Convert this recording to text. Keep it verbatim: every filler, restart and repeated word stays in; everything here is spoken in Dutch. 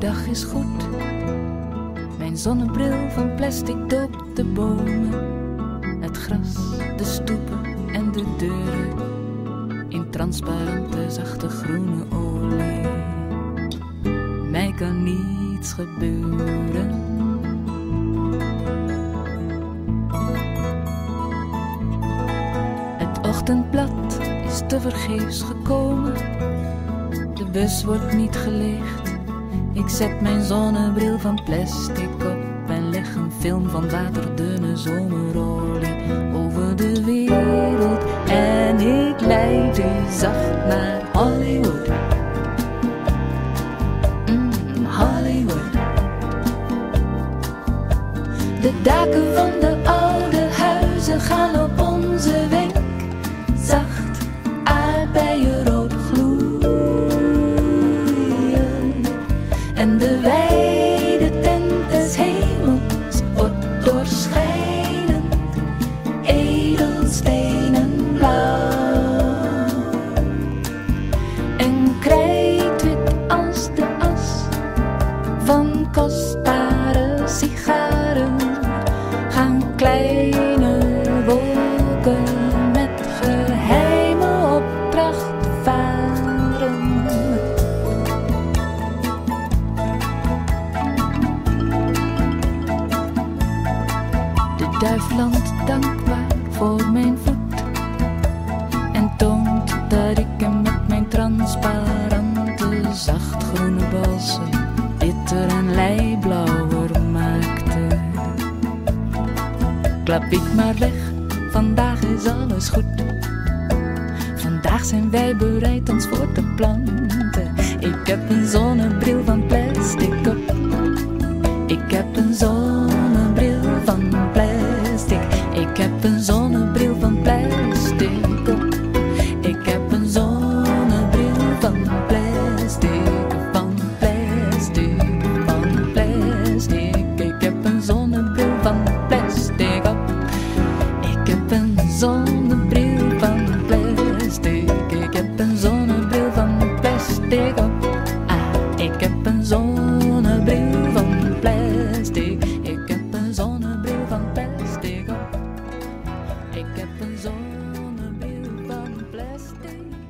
dag is goed. Mijn zonnebril van plastic doopt de bomen, het gras, de stoepen en de deuren in transparante zachte groene olie. Mij kan niets gebeuren. Het ochtendblad is tevergeefs gekomen. De bus wordt niet geleegd. Ik zet mijn zonnebril van plastic op en leg een film van waterdunne zomerolie over de wereld. En ik leid u zacht naar Hollywood. Mm, Hollywood. De daken van de oude huizen gaan op onze wenk. Zacht aardbeienrood gloeien. En de wijde tent des hemels wordt doorschijnend, edelstenen blauw. En krijtwit als de as van kostbare sigaren gaan kleine wolken met geheime opdracht varen. De duif landt dankbaar voor mijn voet en toont dat ik hem met mijn transparante zachtgroene balsem bitter en leiblauwer maakte. Klap ik maar weg, vandaag is alles goed. Vandaag zijn wij bereid ons voor te planten. Ik heb een zonnebril van plastic op. Ik heb een zonnebril van plastic. Ik heb een zonnebril van plastic op. Ik heb een zonnebril van plastic, van plastic, van plastic. Ik heb een zonnebril van plastic op. Ik heb een zonnebril van plastic. Ik heb een zonnebril van plastic op. Ah, ik heb een zonnebril van plastic. Ik heb een zonnebril van plastic op. Ik heb een zonnebril van plastic.